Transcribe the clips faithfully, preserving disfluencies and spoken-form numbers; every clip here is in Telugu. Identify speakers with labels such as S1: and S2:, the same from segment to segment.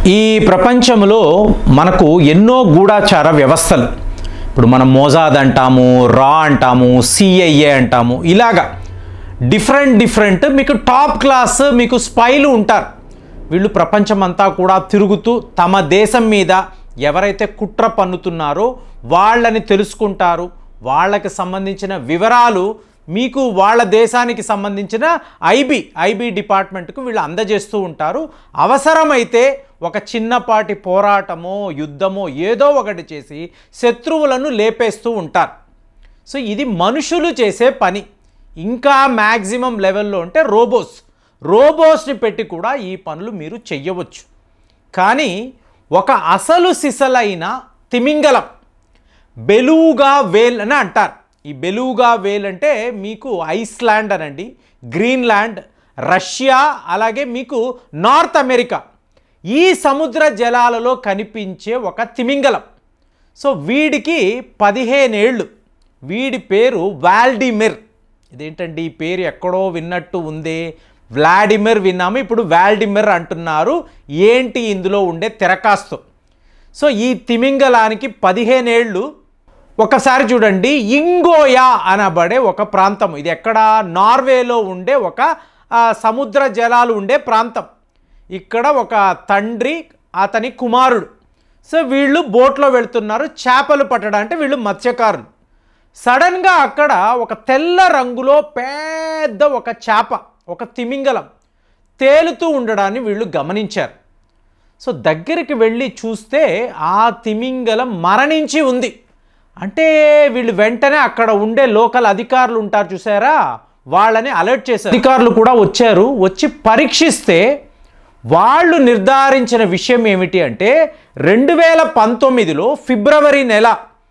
S1: ఈ ప్రపంచంలో మనకు ఎన్నో గూఢాచార వ్యవస్థలు, ఇప్పుడు మనం మోజాద్ అంటాము, రా అంటాము, సిఐఏ అంటాము, ఇలాగా డిఫరెంట్ డిఫరెంట్ మీకు టాప్ క్లాస్ మీకు స్పైలు ఉంటారు. వీళ్ళు ప్రపంచమంతా కూడా తిరుగుతూ తమ దేశం మీద ఎవరైతే కుట్ర పన్నుతున్నారో వాళ్ళని తెలుసుకుంటారు. వాళ్ళకి సంబంధించిన వివరాలు మీకు వాళ్ళ దేశానికి సంబంధించిన ఐబీ ఐబీ డిపార్ట్మెంట్కు వీళ్ళు అందజేస్తూ ఉంటారు. అవసరమైతే ఒక చిన్నపాటి పోరాటమో యుద్ధమో ఏదో ఒకటి చేసి శత్రువులను లేపేస్తూ ఉంటారు. సో ఇది మనుషులు చేసే పని. ఇంకా మ్యాక్సిమం లెవెల్లో ఉంటే రోబోస్ రోబోస్ని పెట్టి కూడా ఈ పనులు మీరు చెయ్యవచ్చు. కానీ ఒక అసలు సిసలైన తిమింగలం బెలూగా వేల్ అని అంటారు. ఈ బెలూగా వేల్ అంటే మీకు ఐస్లాండ్ అనండి, గ్రీన్లాండ్, రష్యా, అలాగే మీకు నార్త్ అమెరికా ఈ సముద్ర జలాలలో కనిపించే ఒక తిమింగలం. సో వీడికి పదిహేనేళ్ళు. వీడి పేరు వాల్డిమిర్. ఇదేంటండి ఈ పేరు ఎక్కడో విన్నట్టు ఉందే, వ్లాడిమిర్ విన్నాము, ఇప్పుడు వాల్డిమిర్ అంటున్నారు. ఏంటి ఇందులో ఉండే తెరకాస్తు? సో ఈ తిమింగలానికి పదిహేనేళ్ళు. ఒకసారి చూడండి, ఇంగోయా అనబడే ఒక ప్రాంతం, ఇది ఎక్కడ నార్వేలో ఉండే ఒక సముద్ర జలాలు ఉండే ప్రాంతం. ఇక్కడ ఒక తండ్రి అతని కుమారుడు, సో వీళ్ళు బోట్లో వెళ్తున్నారు చేపలు పట్టడానికి. వీళ్ళు మత్స్యకారులు. సడన్గా అక్కడ ఒక తెల్ల రంగులో పెద్ద ఒక చేప, ఒక తిమింగలం తేలుతూ ఉండడాన్ని వీళ్ళు గమనించారు. సో దగ్గరికి వెళ్ళి చూస్తే ఆ తిమింగలం మరణించి ఉంది. అంటే వీళ్ళు వెంటనే అక్కడ ఉండే లోకల్ అధికారులు ఉంటారు చూసారా, వాళ్ళని అలర్ట్ చేశారు. అధికారులు కూడా వచ్చారు. వచ్చి పరీక్షిస్తే వాళ్ళు నిర్ధారించిన విషయం ఏమిటి అంటే రెండు వేల పంతొమ్మిదిలో ఫిబ్రవరి నెల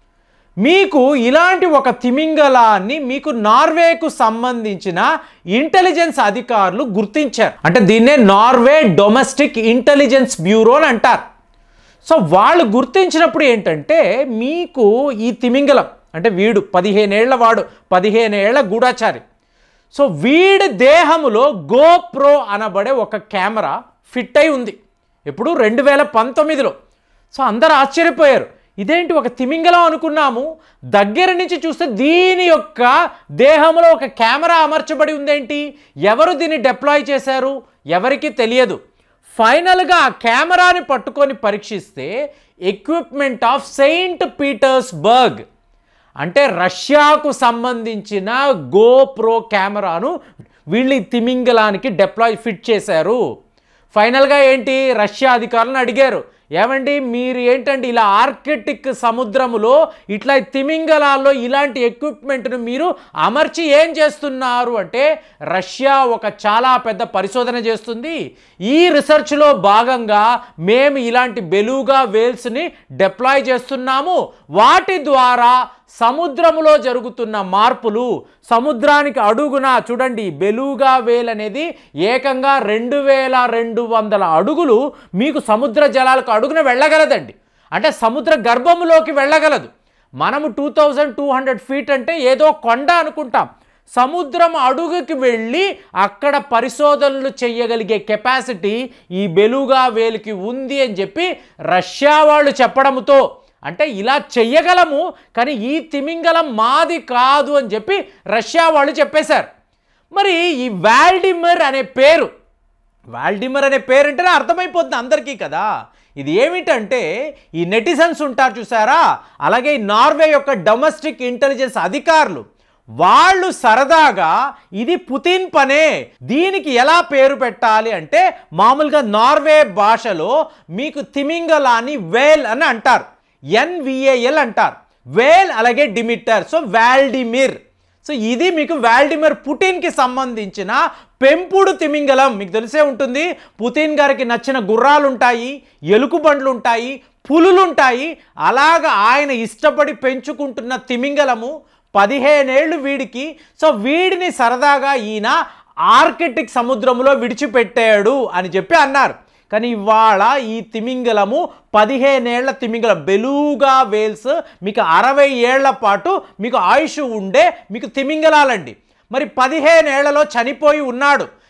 S1: మీకు ఇలాంటి ఒక తిమింగలాన్ని మీకు నార్వేకు సంబంధించిన ఇంటెలిజెన్స్ అధికారులు గుర్తించారు. అంటే దీన్నే నార్వే డొమెస్టిక్ ఇంటెలిజెన్స్ బ్యూరో అని అంటారు. సో వాళ్ళు గుర్తించినప్పుడు ఏంటంటే మీకు ఈ తిమింగలం అంటే వీడు పదిహేనేళ్ల వాడు, పదిహేనేళ్ల గూఢాచారి. సో వీడి దేహములో గోప్రో అనబడే ఒక కెమెరా ఫిట్ అయి ఉంది. ఇప్పుడు రెండు వేల పంతొమ్మిదిలో. సో అందరూ ఆశ్చర్యపోయారు. ఇదేంటి ఒక తిమింగలం అనుకున్నాము, దగ్గర నుంచి చూస్తే దీని యొక్క దేహంలో ఒక కెమెరా అమర్చబడి ఉందేంటి, ఎవరు దీన్ని డిప్లాయ్ చేశారు ఎవరికి తెలియదు. ఫైనల్గా ఆ కెమెరాని పట్టుకొని పరీక్షిస్తే ఎక్విప్మెంట్ ఆఫ్ సెయింట్ పీటర్స్బర్గ్ అంటే రష్యాకు సంబంధించిన గోప్రో కెమెరాను వీళ్ళు తిమింగలానికి డిప్లాయ్ ఫిట్ చేశారు. ఫైనల్గా ఏంటి, రష్యా అధికారులను అడిగారు, ఏమండి మీరు ఏంటండి ఇలా ఆర్కిటిక్ సముద్రములో ఇట్లా తిమింగలాల్లో ఇలాంటి ఎక్విప్మెంట్ను మీరు అమర్చి ఏం చేస్తున్నారు అంటే, రష్యా ఒక చాలా పెద్ద పరిశోధన చేస్తుంది. ఈ రీసెర్చ్లో భాగంగా మేము ఇలాంటి బెలూగా వేల్స్ని డిప్లాయ్ చేస్తున్నాము. వాటి ద్వారా సముద్రములో జరుగుతున్న మార్పులు, సముద్రానికి అడుగున చూడండి బెలూగా వేల్ అనేది ఏకంగా రెండు వేల రెండు వందల అడుగులు మీకు సముద్ర జలాలకు అడుగున వెళ్ళగలదండి. అంటే సముద్ర గర్భములోకి వెళ్ళగలదు. మనము two thousand two hundred feet అంటే ఏదో కొండ అనుకుంటాం. సముద్రం అడుగుకి వెళ్ళి అక్కడ పరిశోధనలు చేయగలిగే కెపాసిటీ ఈ బెలూగా వేల్కి ఉంది అని చెప్పి రష్యా వాళ్ళు చెప్పడంతో, అంటే ఇలా చెయ్యగలము కానీ ఈ తిమింగలం మాది కాదు అని చెప్పి రష్యా వాళ్ళు చెప్పేశారు. మరి ఈ వాల్డిమిర్ అనే పేరు, వాల్డిమిర్ అనే పేరు అంటేనే అర్థమైపోతుంది అందరికీ కదా. ఇది ఏమిటంటే ఈ నెటిజన్స్ ఉంటారు చూసారా, అలాగే ఈ నార్వే యొక్క డొమెస్టిక్ ఇంటెలిజెన్స్ అధికారులు వాళ్ళు సరదాగా ఇది పుతిన్ పనే, దీనికి ఎలా పేరు పెట్టాలి అంటే మామూలుగా నార్వే భాషలో మీకు తిమింగలాన్ని వేల్ అని అంటారు, ఎన్విఏఎల్ అంటారు, వేల్ అలాగే డిమిటర్. సో వాల్డిమిర్. సో ఇది మీకు వాల్డిమిర్ పుటిన్కి సంబంధించిన పెంపుడు తిమింగలం. మీకు తెలిసే ఉంటుంది, పుతిన్ గారికి నచ్చిన గుర్రాలు ఉంటాయి, ఎలుకబండ్లు ఉంటాయి, పులులు ఉంటాయి. అలాగా ఆయన ఇష్టపడి పెంచుకుంటున్న తిమింగలము పదిహేనేళ్ళు వీడికి. సో వీడిని సరదాగా ఈయన ఆర్కిటిక్ సముద్రంలో విడిచిపెట్టాడు అని చెప్పి అన్నారు. కానీ ఇవాళ ఈ తిమింగలము పదిహేనేళ్ల తిమింగలం బెలూగా వేల్స్ మీకు అరవై ఏళ్ల పాటు మీకు ఆయుష్ ఉండే మీకు తిమింగలాలండి. మరి పదిహేనేళ్లలో చనిపోయి ఉన్నాడు.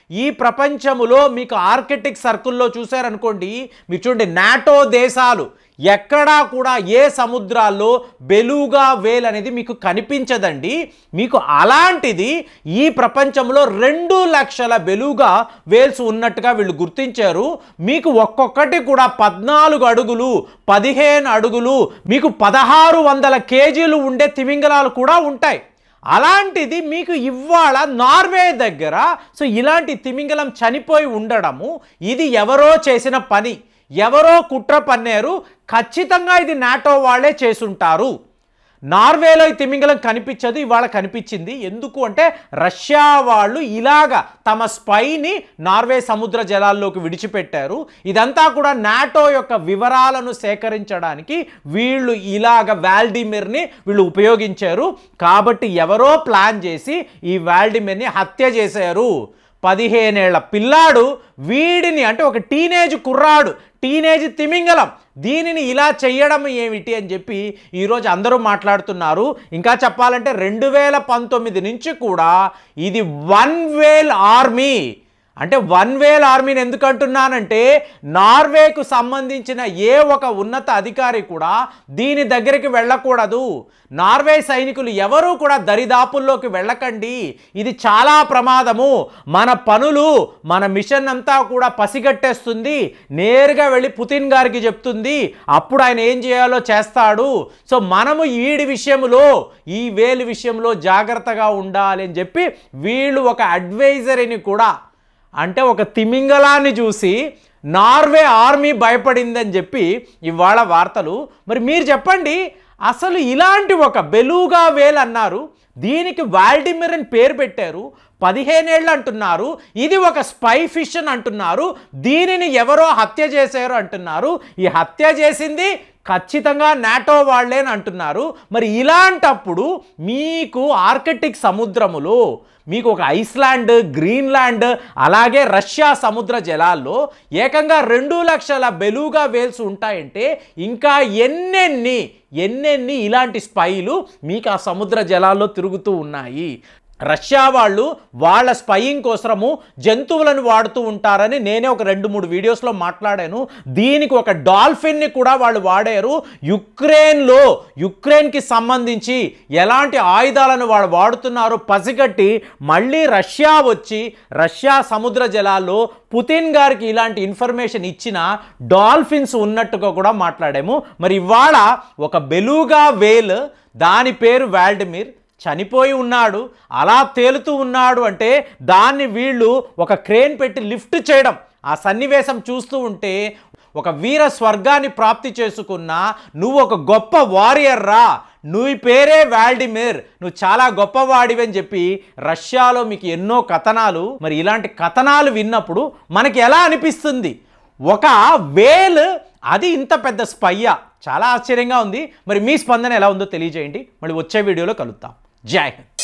S1: ఈ ప్రపంచములో మీకు ఆర్కిటిక్ సర్కిల్లో చూశారనుకోండి, మీరు చూడండి నాటో దేశాలు ఎక్కడా కూడా ఏ సముద్రాల్లో బెలూగా వేల్ అనేది మీకు కనిపించదండి. మీకు అలాంటిది ఈ ప్రపంచంలో రెండు లక్షల బెలూగా వేల్స్ ఉన్నట్టుగా వీళ్ళు గుర్తించారు. మీకు ఒక్కొక్కటి కూడా పద్నాలుగు అడుగులు పదిహేను అడుగులు మీకు పదహారు వందల కేజీలు ఉండే తిమింగలాలు కూడా ఉంటాయి. అలాంటిది మీకు ఇవాళ నార్వే దగ్గర సో ఇలాంటి తిమింగలం చనిపోయి ఉండడము ఇది ఎవరో చేసిన పని, ఎవరో కుట్ర పన్నారు. ఖచ్చితంగా ఇది నాటో వాళ్ళే చేసుంటారు. నార్వేలో ఈ తిమింగలం కనిపించదు, ఇవాళ కనిపించింది. ఎందుకు అంటే రష్యా వాళ్ళు ఇలాగా తమ స్పైని నార్వే సముద్ర జలాల్లోకి విడిచిపెట్టారు. ఇదంతా కూడా నాటో యొక్క వివరాలను సేకరించడానికి వీళ్ళు ఇలాగ వాల్డిమిర్ని వీళ్ళు ఉపయోగించారు. కాబట్టి ఎవరో ప్లాన్ చేసి ఈ వాల్డిమిర్ని హత్య చేశారు. పదిహేనేళ్ల పిల్లాడు వీడిని అంటే ఒక టీనేజ్ కుర్రాడు, టీనేజ్ తిమింగలం, దీనిని ఇలా చెయ్యడం ఏమిటి అని చెప్పి ఈరోజు అందరూ మాట్లాడుతున్నారు. ఇంకా చెప్పాలంటే రెండు వేల పంతొమ్మిది నుంచి కూడా ఇది వన్ వేల్ ఆర్మీ. అంటే వన్ వేల్ ఆర్మీని ఎందుకు అంటున్నానంటే నార్వేకు సంబంధించిన ఏ ఒక ఉన్నత అధికారి కూడా దీని దగ్గరికి వెళ్ళకూడదు. నార్వే సైనికులు ఎవరూ కూడా దరిదాపుల్లోకి వెళ్ళకండి, ఇది చాలా ప్రమాదము, మన పనులు మన మిషన్ అంతా కూడా పసిగట్టేస్తుంది, నేరుగా వెళ్ళి పుతిన్ గారికి చెప్తుంది, అప్పుడు ఆయన ఏం చేయాలో చేస్తాడు. సో మనము వీడి విషయంలో ఈ వేలు విషయంలో జాగ్రత్తగా ఉండాలి అని చెప్పి వీళ్ళు ఒక అడ్వైజరీని కూడా అంటే ఒక తిమింగలాన్ని చూసి నార్వే ఆర్మీ భయపడిందని చెప్పి ఇవాళ వార్తలు. మరి మీరు చెప్పండి, అసలు ఇలాంటి ఒక బెలూగా వేల్ అన్నారు, దీనికి వాల్డిమిర్ అని పేరు పెట్టారు, పదిహేనేళ్ళు అంటున్నారు, ఇది ఒక స్పై ఫిష్ అని అంటున్నారు, దీనిని ఎవరో హత్య చేశారు అంటున్నారు. ఈ హత్య చేసింది ఖచ్చితంగా నాటో వాళ్ళే అని అంటున్నారు. మరి ఇలాంటప్పుడు మీకు ఆర్కిటిక్ సముద్రములో మీకు ఒక ఐస్లాండ్, గ్రీన్లాండ్, అలాగే రష్యా సముద్ర జలాల్లో ఏకంగా రెండు లక్షల బెలూగా వేల్స్ ఉంటాయంటే ఇంకా ఎన్నెన్ని ఎన్నెన్ని ఇలాంటి స్పైలు మీకు ఆ సముద్ర జలాల్లో తిరుగుతూ ఉన్నాయి. రష్యా వాళ్ళు వాళ్ళ స్పైయింగ్ కోసము జంతువులను వాడుతూ ఉంటారని నేనే ఒక రెండు మూడు వీడియోస్లో మాట్లాడాను. దీనికి ఒక డాల్ఫిన్ని కూడా వాళ్ళు వాడారు. యుక్రెయిన్లో యుక్రెయిన్కి సంబంధించి ఎలాంటి ఆయుధాలను వాళ్ళు వాడుతున్నారో పసిగట్టి మళ్ళీ రష్యా వచ్చి రష్యా సముద్ర జలాల్లో పుతిన్ గారికి ఇలాంటి ఇన్ఫర్మేషన్ ఇచ్చిన డాల్ఫిన్స్ ఉన్నట్టుగా కూడా మాట్లాడాము. మరి ఇవాళ ఒక బెలూగా వేల్, దాని పేరు వాల్డిమిర్, చనిపోయి ఉన్నాడు, అలా తేలుతూ ఉన్నాడు అంటే దాన్ని వీళ్ళు ఒక క్రేన్ పెట్టి లిఫ్ట్ చేయడం, ఆ సన్నివేశం చూస్తూ ఉంటే ఒక వీర స్వర్గాన్ని ప్రాప్తి చేసుకున్న నువ్వు ఒక గొప్ప వారియర్ రా, నువ్వు పేరే వాల్డిమిర్, నువ్వు చాలా గొప్పవాడివి అని చెప్పి రష్యాలో మీకు ఎన్నో కథనాలు. మరి ఇలాంటి కథనాలు విన్నప్పుడు మనకి ఎలా అనిపిస్తుంది? ఒక వేల్ అది ఇంత పెద్ద స్పయ్యా? చాలా ఆశ్చర్యంగా ఉంది. మరి మీ స్పందన ఎలా ఉందో తెలియజేయండి. మళ్ళీ వచ్చే వీడియోలో కలుద్దాం. జై హింద్.